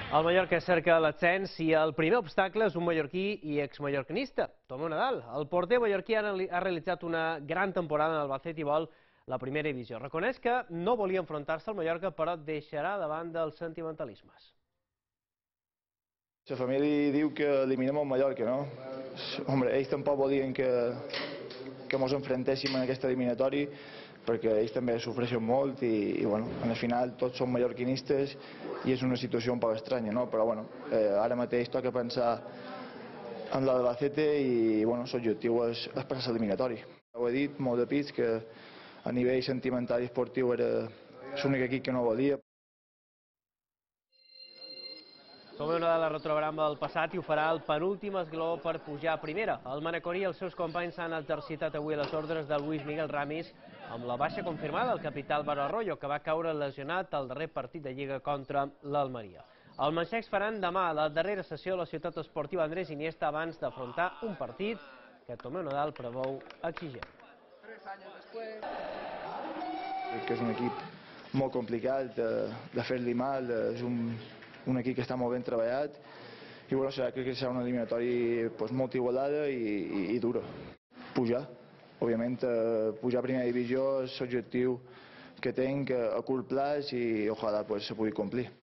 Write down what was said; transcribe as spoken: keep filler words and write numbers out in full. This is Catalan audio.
El Mallorca cerca l'ascens i el primer obstacle és un mallorquí i exmallorquinista, Tomeu Nadal. El porter mallorquí ha realitzat una gran temporada en el Albacete i vol la primera divisió. Reconeix que no volia enfrontar-se al Mallorca, però deixarà davant dels sentimentalismes. La família diu que eliminem el Mallorca, no? Hombre, ells tampoc volien que que ens enfrontéssim en aquest eliminatori, perquè ells també sofreixen molt i, i bueno, al final tots som mallorquinistes i és una situació un poc estranya, no? Però bueno, eh, ara mateix toca pensar en l'Albacete i bueno, l'objectiu és, és passar l'eliminatori. Ho he dit molt de pits que a nivell sentimental i esportiu era l'únic equip que no volia. Tomeu Nadal es retrobarà amb el passat i ho farà el penúltim esglaó per pujar a primera. El manacorí i els seus companys s'han exercitat avui a les ordres de Luis Miguel Ramis amb la baixa confirmada del capità Álvaro Arroyo, que va caure lesionat al darrer partit de Lliga contra l'Almeria. Els manxecs faran demà la darrera sessió a la ciutat esportiva Andrés Iniesta abans d'afrontar un partit que Tomeu Nadal preveu exigent. Que és un equip molt complicat de, de fer-li mal, és un un equip que està molt ben treballat i bueno, serà, crec que serà una eliminatori pues, molt igualada i, i, i dura. Pujar, òbviament, eh, pujar a primera divisió és l'objectiu que tinc a curt plaç i ojalà pues, se pugui complir.